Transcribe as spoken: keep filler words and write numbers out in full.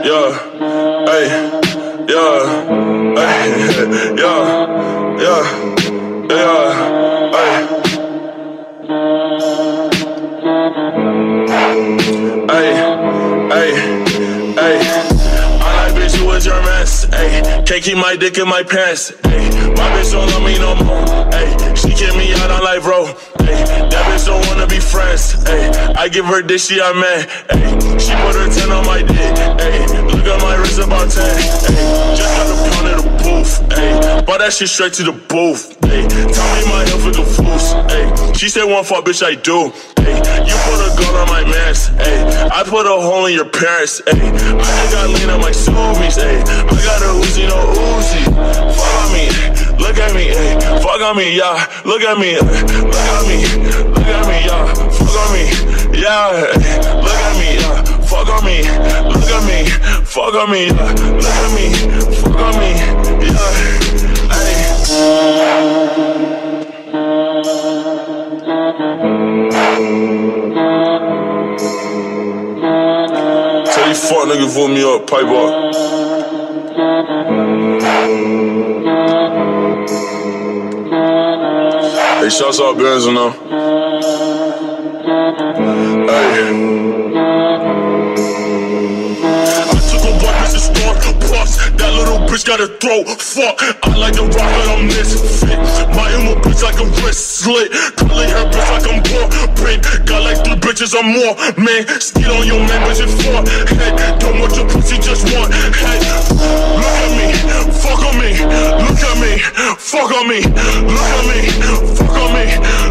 yeah, hey, yeah, hey, yeah, yeah, yeah, hey, hey, hey, hey. I like bitch, you was your mess, ayy. Can't keep my dick in my pants, ayy. My bitch don't love me no more, ayy. She kick me out on life, bro, ayy. That bitch don't wanna be friends, ayy. I give her dick, she a man, ayy. She put her ten on my dick, ayy. Look at my wrist about ten, ayy. Just got a pound of the booth, ayy. Bought that shit straight to the booth, ayy. Tell me my health is a foos, ayy. She said one fuck, bitch, I do, ayy. You put a gun on my mans, ayy. I put a hole in your parents, ayy. I ain't got lean on my Subies, ayy. I got a Uzi, no Uzi. Fuck on me, look at me, ayy. Fuck on me, yeah. Look at me, look at me, look at me, yeah. Fuck on me, yeah. Look at me, yeah. Fuck on me, look at me, fuck on me, yeah. Look at me, fuck on me, yeah. Ayy. Tell you fuck nigga, vote me up, pipe up. Hey, shouts out Benz and now. Hey. I took a white bitch to store, puffs. That little bitch got a throat, fuck. I like the rock, but I'm misfit. My emo bitch like a wrist slit. Curly hair bitch like I'm born. Brain got like three bitches or more. Man, skid on your man, bitch, it's four. Hey, don't want your pussy, just one. Hey, look at me, fuck on me. Look at me, fuck on me. Look at me, fuck on me.